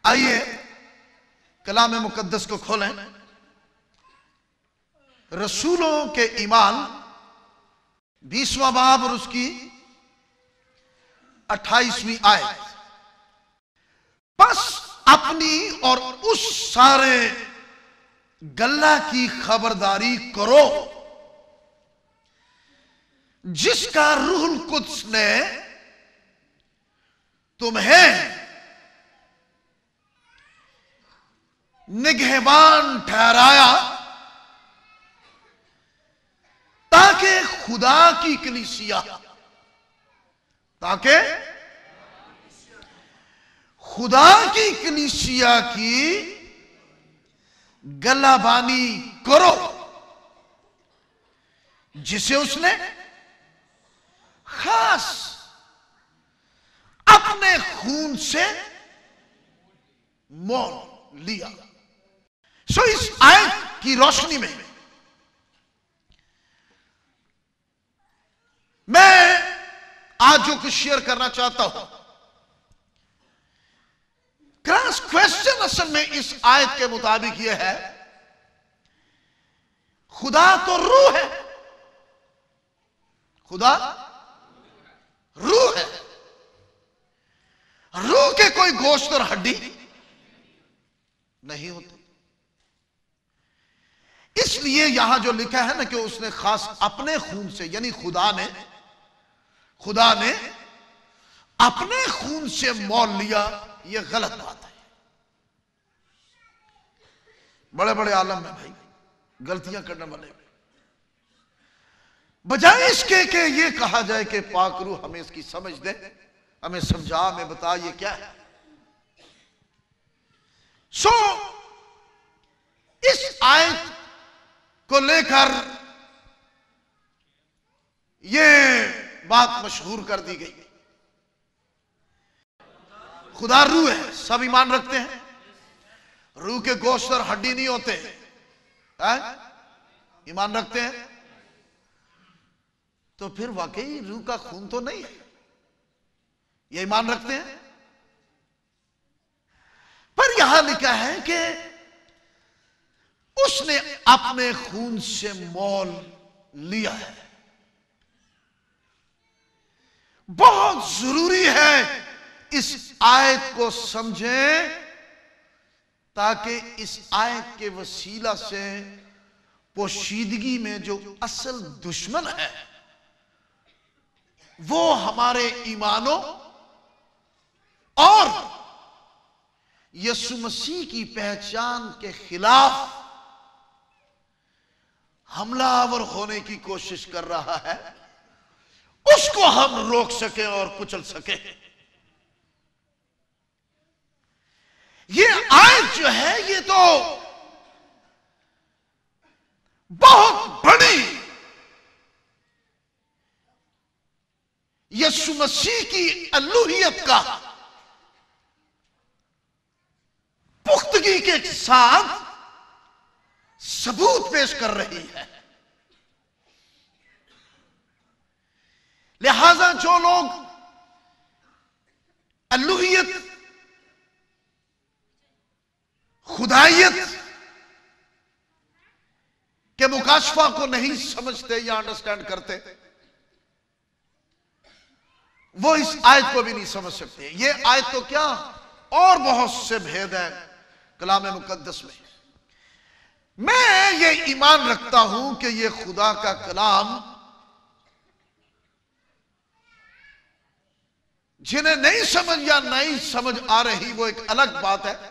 आइए कलाम मुकद्दस को खोलें। रसूलों के ईमान 20वां बाब और उसकी 28वीं आयत। बस अपनी और उस सारे गल्ला की खबरदारी करो जिसका रूहुल कुद्स ने तुम्हें निगहबान ठहराया ताकि खुदा की कलीसिया खुदा की कलीसिया की गलाबानी करो जिसे उसने खास अपने खून से मोल लिया। सो इस आयत की रोशनी में मैं आज जो कुछ शेयर करना चाहता हूं, क्रॉस क्वेश्चन असल में इस आयत के मुताबिक यह है, खुदा तो रूह है, खुदा रूह है, रूह के कोई गोश्त और हड्डी नहीं होते। इसलिए यहां जो लिखा है ना कि उसने खास अपने खून से, यानी खुदा ने अपने खून से मोल लिया, यह गलत बात है। बड़े बड़े आलम है भाई, गलतियां करने वाले, बजाय इसके कि यह कहा जाए कि पाक रूह हमें इसकी समझ दे, हमें समझा, हमें बता ये क्या है। सो इस आयत को लेकर यह बात मशहूर कर दी गई, खुदा रूह है, सब ईमान रखते हैं, रूह के गोश्त और हड्डी नहीं होते हैं? ईमान रखते हैं, तो फिर वाकई रूह का खून तो नहीं है, ये ईमान रखते हैं। पर यहां लिखा है कि उसने अपने खून से मोल लिया है। बहुत जरूरी है इस आयत को समझें ताकि इस आयत के वसीला से पोशीदगी में जो असल दुश्मन है वो हमारे ईमानों और यसु मसीह की पहचान के खिलाफ हमलावर होने की कोशिश कर रहा है, उसको हम रोक सके और कुचल सके। ये आयत जो है ये तो बहुत बड़ी यसु मसीह की अलूहियत का पुख्तगी के साथ सबूत पेश कर रही है। लिहाजा जो लोग अलूहियत, खुदाइयत के मुकाशफा को नहीं समझते या अंडरस्टैंड करते, वो इस आयत को भी नहीं समझ सकते। ये आयत तो क्या और बहुत से भेद हैं कलाम मुकद्दस में। मैं ये ईमान रखता हूं कि ये खुदा का कलाम, जिन्हें नहीं समझ या नहीं समझ आ रही वो एक अलग बात है,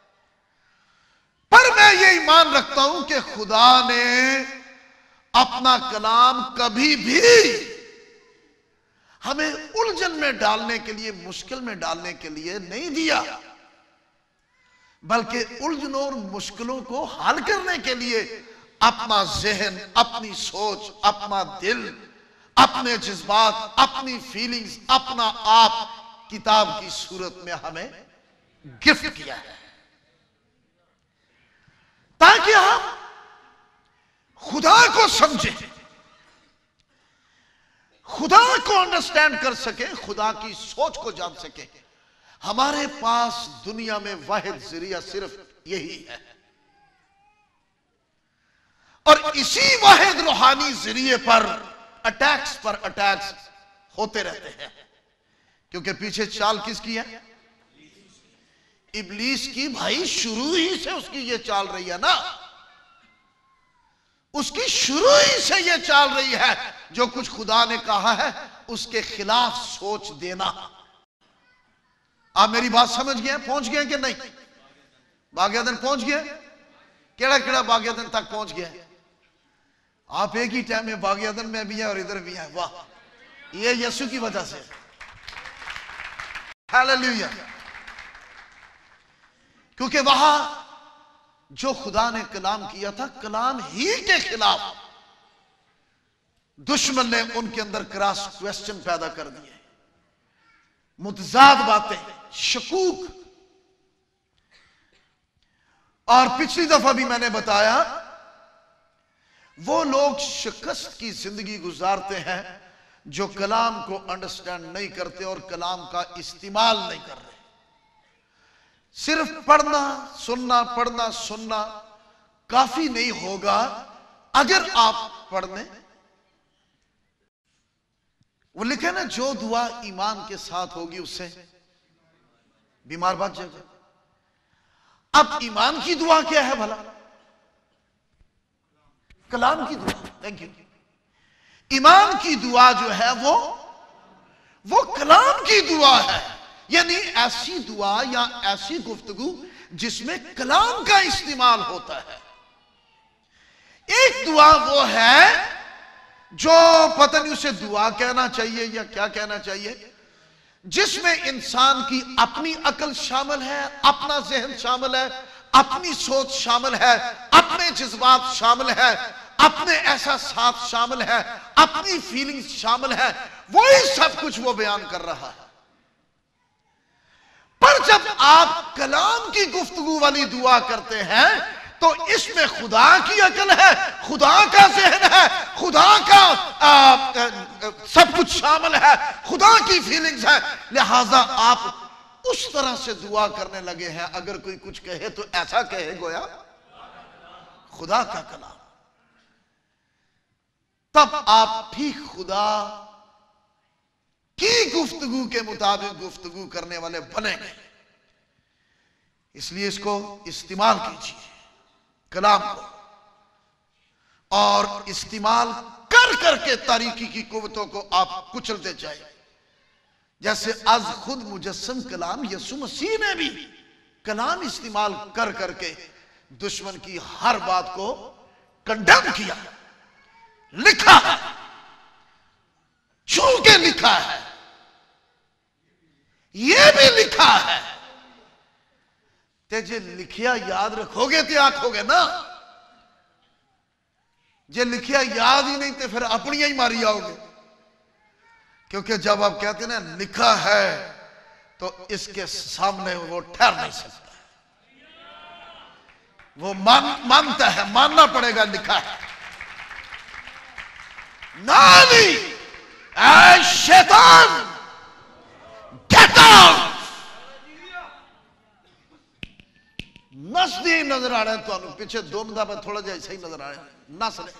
पर मैं ये ईमान रखता हूं कि खुदा ने अपना कलाम कभी भी हमें उलझन में डालने के लिए, मुश्किल में डालने के लिए नहीं दिया, बल्कि उलझनों और मुश्किलों को हल करने के लिए अपना जहन, अपनी सोच, अपना दिल, अपने जज्बात, अपनी फीलिंग्स, अपना आप किताब की सूरत में हमें गिफ्ट किया है ताकि हम खुदा को समझें, खुदा को अंडरस्टैंड कर सके, खुदा की सोच को जान सके, हमारे पास दुनिया में वाहिद जरिया सिर्फ यही है, और इसी वाहिद रूहानी जरिए पर अटैक्स होते रहते हैं। क्योंकि पीछे चाल किसकी है? इब्लीस की। भाई शुरू ही से उसकी ये चाल रही है ना, उसकी शुरू ही से ये चाल रही है, जो कुछ खुदा ने कहा है उसके खिलाफ सोच देना। आप मेरी बात समझ गए? पहुंच गए कि नहीं? बागेदन पहुंच गए? केड़ा केड़ा बागेदन तक पहुंच गए? आप एक ही टाइम में बागेदन में भी हैं और इधर भी हैं। वाह, ये यीशु की वजह से। हालेलुया। क्योंकि वहां जो खुदा ने कलाम किया था, कलाम ही के खिलाफ दुश्मन ने उनके अंदर क्रॉस क्वेश्चन पैदा कर दिए, मुतजाद बातें, शकूक। और पिछली दफा भी मैंने बताया, वो लोग शिकस्त की जिंदगी गुजारते हैं जो कलाम को अंडरस्टैंड नहीं करते और कलाम का इस्तेमाल नहीं कर रहे। सिर्फ पढ़ना सुनना काफी नहीं होगा। अगर आप पढ़ने, वो लिखे ना, जो दुआ ईमान के साथ होगी उससे बीमार बच जाएगा। अब ईमान की दुआ क्या है भला? कलाम की दुआ। Thank you. ईमान की दुआ जो है वो कलाम की दुआ है, यानी ऐसी दुआ या ऐसी गुफ्तगू जिसमें कलाम का इस्तेमाल होता है। एक दुआ वो है जो पता नहीं उसे दुआ कहना चाहिए या क्या कहना चाहिए, जिसमें इंसान की अपनी अकल शामिल है, अपना जहन शामिल है, अपनी सोच शामिल है, अपने जज्बात शामिल है, अपने एहसास शामिल है, अपनी फीलिंग्स शामिल है। वही सब कुछ वो बयान कर रहा है। पर जब आप कलाम की गुफ्तगू वाली दुआ करते हैं तो इसमें खुदा की अकल है, खुदा का जहन है, खुदा का सब कुछ शामिल है, खुदा की फीलिंग्स है। लिहाजा आप उस तरह से दुआ करने लगे हैं। अगर कोई कुछ कहे तो ऐसा कहे गोया खुदा का कलाम। तब आप ठीक खुदा की गुफ्तगू के मुताबिक गुफ्तगू करने वाले बनेंगे। इसलिए इसको इस्तेमाल कीजिए, कलाम को, और इस्तेमाल कर करके तारीकी की कुव्वतों को आप कुचलते जाए। जैसे आज खुद मुजस्सम कलाम यीशु मसीह ने भी कलाम इस्तेमाल कर करके दुश्मन की हर बात को कंडेम किया, लिखा है, छू के लिखा है। यह भी लिखा है ते जे लिखिया याद रखोगे तो आखोगे ना, जे लिखिया याद ही नहीं तो फिर अपनिया ही मारी आओगे। क्योंकि जब आप कहते ना लिखा है तो इसके सामने वो ठहर नहीं सकता, वो मानता है, मानना पड़ेगा लिखा है। नानी ऐ शैतान गेट आउट। नस नहीं नजर आ रहा है तो पिछे दुम दा थोड़ा जा सही नजर आ रहा है। नस ने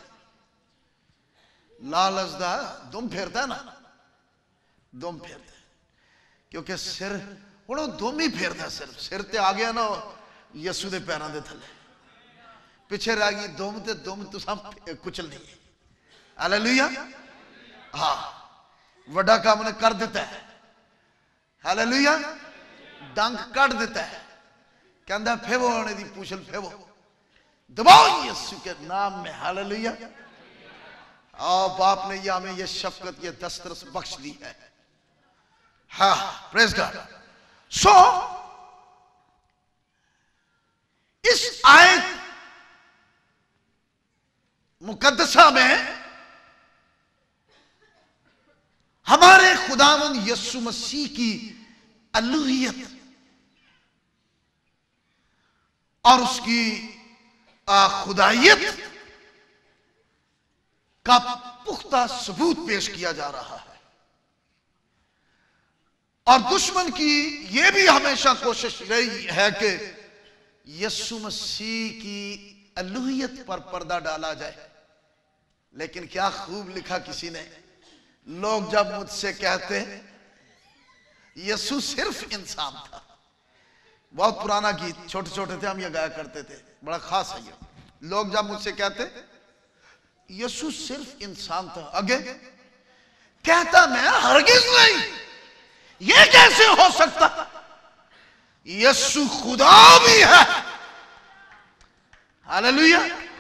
लालच दा दुम फेरता है ना, दुम फेरता है, क्योंकि सिर हूँ दुम ही फेरता। सिर ते आ गया ना यसू के पैरों के थले, पिछे रह गई दुम, ते दुम तुसा कुचल दी। हालेलुया। हाँ, वड्डा काम ने कर दिता है। हालेलुया। डंक कट दिता है, कहता फेवो आने दी पूछल फेवो, दबाओ यीशु के नाम में। हालेलुया। और बाप ने ये हमें ये शफकत, ये दस्तरस बख्श दी है। हाँ, प्रेज गॉड। सो इस आयत मुकद्दसा में हमारे खुदावंद यीशु मसीह की अलूहियत और उसकी खुदाइयत का पुख्ता सबूत पेश किया जा रहा है। और दुश्मन की यह भी हमेशा कोशिश रही है कि यीशु मसीह की अलूहियत पर पर्दा डाला जाए। लेकिन क्या खूब लिखा किसी ने, लोग जब मुझसे कहते यीशु सिर्फ इंसान था। बहुत पुराना गीत, छोटे छोटे थे हम ये गाया करते थे, बड़ा खास है ये। लोग जब मुझसे कहते यीशु सिर्फ इंसान था, आगे कहता मैं हरगिज नहीं, ये कैसे हो सकता, यीशु खुदा भी है। हालेलुया।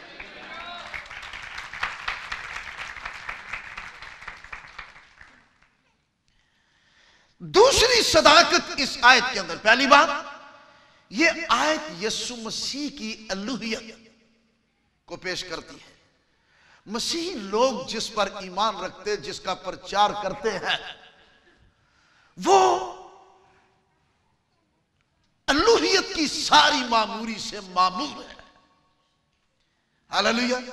दूसरी सदाकत इस आयत के अंदर, पहली बात यह आयत यीशु मसीह की अलूहियत को पेश करती है। मसीही लोग जिस पर ईमान रखते, जिसका प्रचार करते हैं, वो अलूहियत की सारी मामूरी से मामूर है। हालेलुया।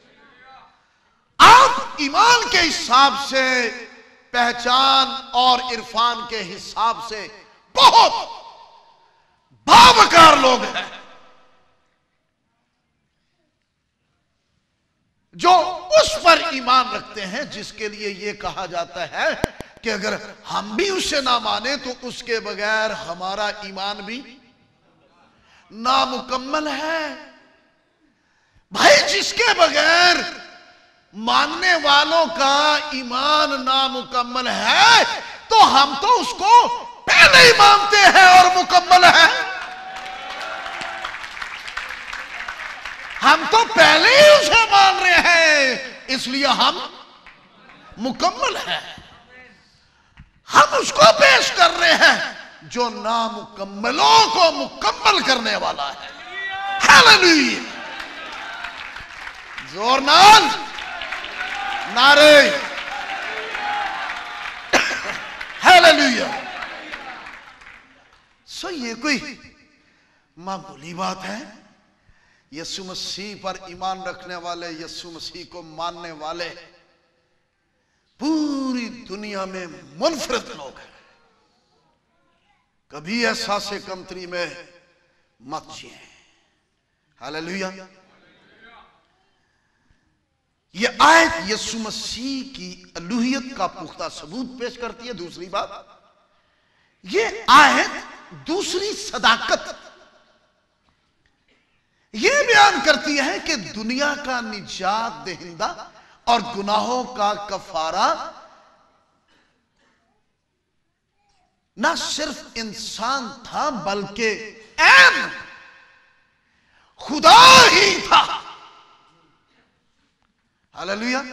आप ईमान के हिसाब से, पहचान और इरफान के हिसाब से बहुत बावकार लोग हैं जो उस पर ईमान रखते हैं जिसके लिए यह कहा जाता है कि अगर हम भी उसे ना माने तो उसके बगैर हमारा ईमान भी नामुकम्मल है। भाई, जिसके बगैर मानने वालों का ईमान नामुकम्मल है तो हम तो उसको पहले ही मानते हैं और मुकम्मल है। हम तो पहले ही उसे मान रहे हैं, इसलिए हम मुकम्मल हैं। हम उसको पेश कर रहे हैं जो नामुकम्मलों को मुकम्मल करने वाला है। हालेलुया। जोर नाल नारे हालेलुया। सो ये कोई मामूली बात है? यीशु मसीह पर ईमान रखने वाले, यीशु मसीह को मानने वाले पूरी दुनिया में मुनफरद लोग हैं। कभी एहसास कमतरी में मत जिए। हालेलुया। यह आयत यीशु मसीह की अलूहियत का पुख्ता सबूत पेश करती है। दूसरी बात, यह आयत दूसरी सदाकत यह बयान करती है कि दुनिया का निजात दहिंदा और गुनाहों का कफारा ना सिर्फ इंसान था बल्कि ऐन खुदा ही था। हालेलुया।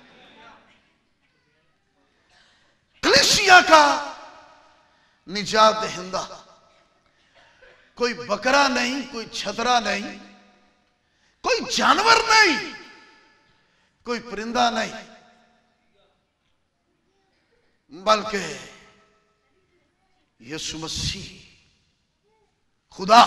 कलीसिया का निजात दहिंदा कोई बकरा नहीं, कोई छतरा नहीं, कोई जानवर नहीं, कोई परिंदा नहीं, बल्कि यीशु मसीह खुदा।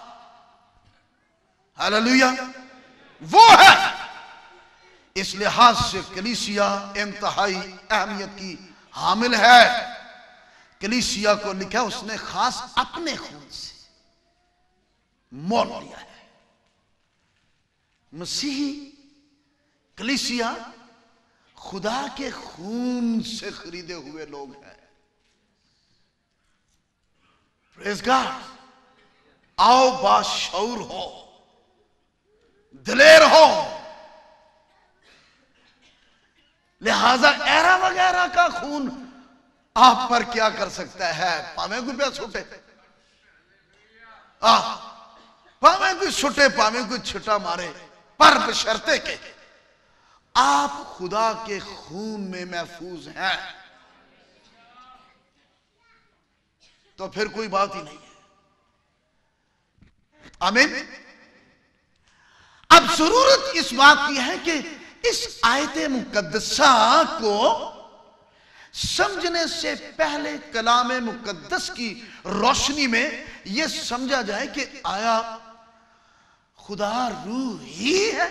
हालेलुया। वो है। इस लिहाज से कलीसिया इंतहाई अहमियत की हामिल है। कलीसिया को लिखा उसने खास अपने खून से मोल लिया है। मसीही कलीसिया खुदा के खून से खरीदे हुए लोग हैं। Praise God. आओ बाशऊर हो, दिलेर हो। लिहाजा एरा वगैरह का खून आप पर क्या कर सकता है? पावे कोई प्या छूटे, पावे कोई छुटे, पावे कोई छुटा मारे, पर बशर्ते के आप खुदा के खून में महफूज हैं, तो फिर कोई बात ही नहीं है। आमीन। अब जरूरत इस बात की है कि इस आयत मुकद्दसा को समझने से पहले कलाम मुकद्दस की रोशनी में यह समझा जाए कि आया खुदा रूह ही है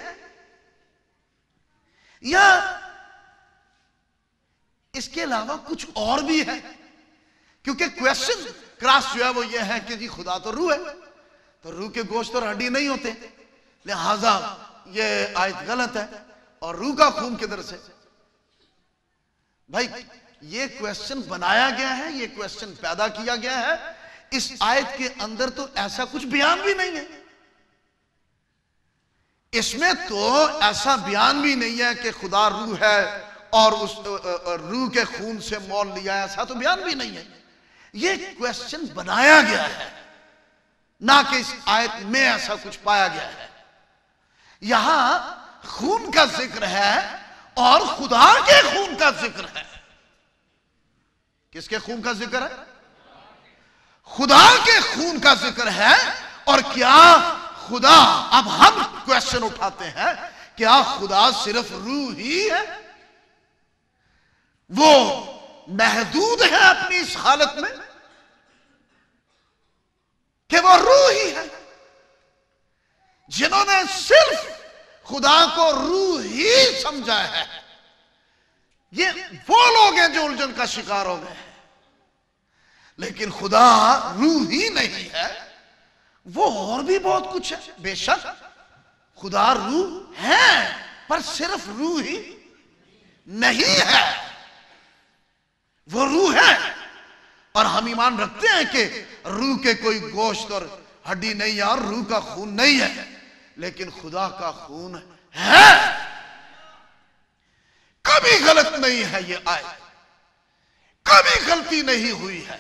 या इसके अलावा कुछ और भी है। क्योंकि क्वेश्चन क्रॉस जो है वो ये है कि जी खुदा तो रूह है, तो रूह के गोश्त और हड्डी नहीं होते, लिहाजा ये आयत गलत है। और रूह का खून किधर से? भाई ये क्वेश्चन बनाया गया है, ये क्वेश्चन पैदा किया गया है। इस आयत के अंदर तो ऐसा कुछ बयान भी नहीं है, इसमें तो ऐसा बयान भी नहीं है कि खुदा रूह है और उस रूह के खून से मोल लिया, ऐसा तो बयान भी नहीं है। ये क्वेश्चन बनाया गया है, ना कि इस आयत में ऐसा कुछ पाया गया है। यहां खून का जिक्र है और खुदा के खून का जिक्र है। किसके खून का जिक्र है? खुदा के खून का जिक्र है। और क्या खुदा, अब हम क्वेश्चन उठाते हैं, क्या खुदा सिर्फ रूह ही है? वो महदूद है अपनी इस हालत में कि वो रूह ही है? जिन्होंने सिर्फ खुदा को रूह ही समझा है, ये वो लोग हैं जो उलझन का शिकार हो गए हैं। लेकिन खुदा रूह ही नहीं है, वो और भी बहुत कुछ है। बेशक खुदा रूह है, पर सिर्फ रूह ही नहीं है, वो रूह है। और हम ईमान रखते हैं कि रूह के कोई गोश्त और हड्डी नहीं है और रूह का खून नहीं है, लेकिन खुदा का खून है। कभी गलत नहीं है ये आयत, कभी गलती नहीं हुई है।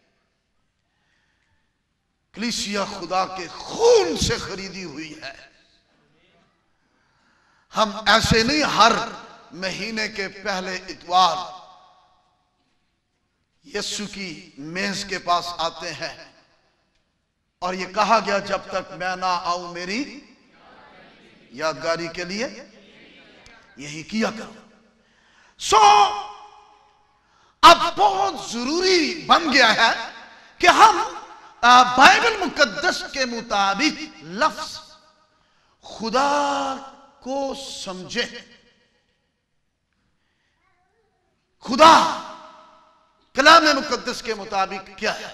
कलीसिया खुदा के खून से खरीदी हुई है। हम ऐसे नहीं हर महीने के पहले इतवार यीशु की मेज के पास आते हैं और ये कहा गया जब तक मैं ना आऊं मेरी यादगारी के लिए यही किया करो। अब बहुत जरूरी बन गया है कि हम बाइबल मुकद्दस के मुताबिक लफ्ज खुदा को समझे। खुदा कलाम मुकद्दस के मुताबिक क्या है?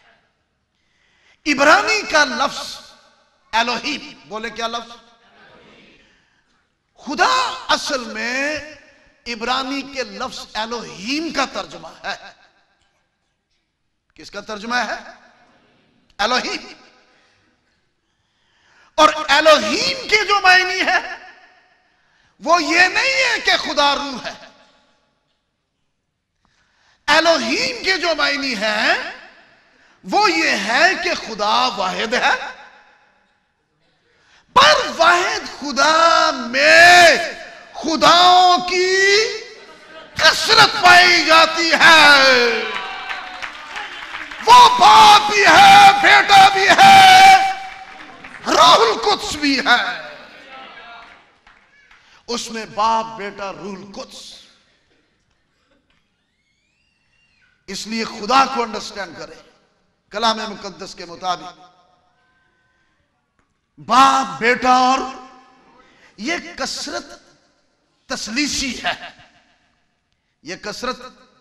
इब्रानी का लफ्ज एलोहीम, बोले क्या लफ्ज? खुदा असल में इब्रानी के लफ्ज एलोहीम का तर्जुमा है। किसका तर्जुमा है? एलोहीम। और एलोहीम के जो मायनी है वो ये नहीं है कि खुदा रूह है। एलोहीम के जो मायनी है वो ये है कि खुदा वाहिद है, पर वाहिद खुदा में खुदाओं की कसरत पाई जाती है। वो बाप भी है, बेटा भी है, रूहुल कुद्स भी है। उसमें बाप, बेटा, रूहुल कुद्स। इसलिए खुदा को अंडरस्टैंड करें कलाम मुकद्दस के मुताबिक। बाप, बेटा और ये कसरत तसलीसी है। ये कसरत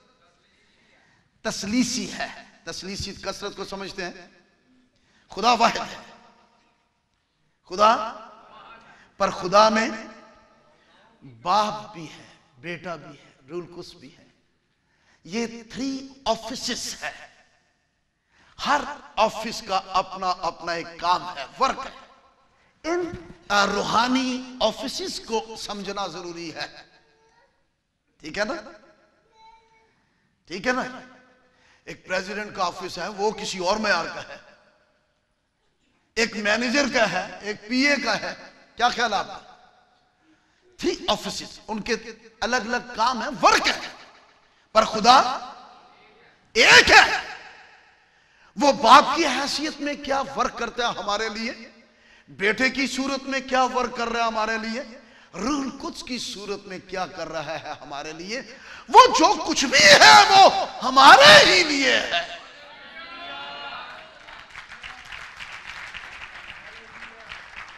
तसलीसी है। तसलीसी कसरत को समझते हैं। खुदा वाहिद है, खुदा, पर खुदा में बाप भी है, बेटा भी है, रूहुल कुद्स भी है। ये 3 ऑफिसेस है। हर ऑफिस का अपना अपना एक काम है, वर्क है। इन रूहानी ऑफिसेस को समझना जरूरी है। ठीक है ना? ठीक है ना? एक प्रेसिडेंट का ऑफिस है, वो किसी और मयार का है। एक मैनेजर का है, एक पीए का है। क्या ख्याल आपका? 3 ऑफिसेस, उनके अलग अलग काम है, वर्क है, पर खुदा एक है। वो बाप की हैसियत में क्या वर्क करता है हमारे लिए, बेटे की सूरत में क्या वर्क कर रहा है हमारे लिए, रूहुल कुद्स की सूरत में क्या कर रहा है हमारे लिए। वो जो कुछ भी है वो हमारे ही लिए है।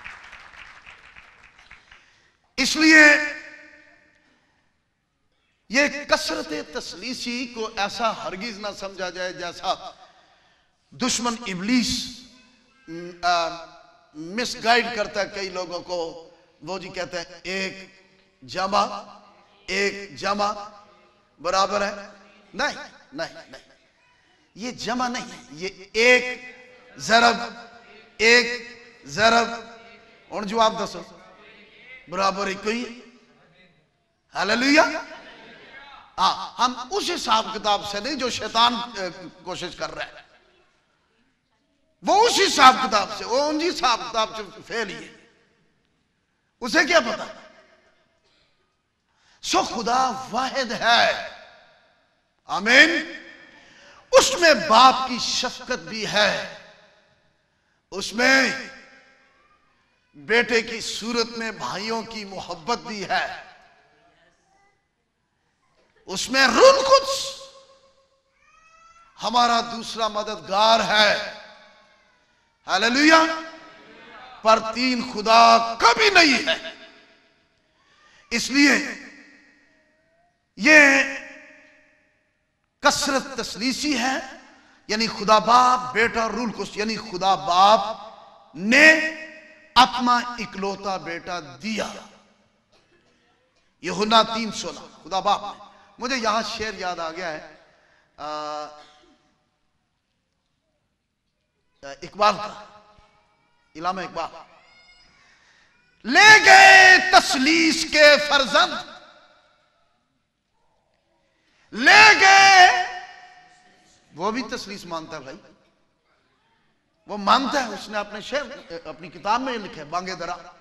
इसलिए ये कसरत तसलीसी को ऐसा हरगिज ना समझा जाए जैसा दुश्मन इब्लीस मिसगाइड करता है कई लोगों को। वो जी कहते हैं एक जमा बराबर है। नहीं नहीं नहीं, ये जमा नहीं है, ये एक जरब। और जवाब दसो बराबर एक ही। हालेलुया। हाँ, हम उस हिसाब किताब से नहीं जो शैतान कोशिश कर रहा है, वो उस हिसाब किताब से, वो उन हिसाब किताब से फेल ही है। उसे क्या पता। सो खुदा वाहिद है, आमीन। उसमें बाप की शफकत भी है, उसमें बेटे की सूरत में भाइयों की मोहब्बत भी है, उसमें रूह कुद्स हमारा दूसरा मददगार है। हालेलुया। पर तीन खुदा कभी नहीं है। इसलिए ये कसरत तसलीसी है, यानी खुदा बाप बेटा रूह कुद्स, यानी खुदा बाप ने अपना इकलौता बेटा दिया। यूहन्ना 3:16 खुदा बाप ने। मुझे यहां शेर याद आ गया है इकबाल का, इलामा इकबाल। ले गए तसलीस के फर्जंद, ले गए। वो भी तसलीस मानता है भाई, वो मानता है। उसने अपने शेर अपनी किताब में लिखा है बांगे दरा।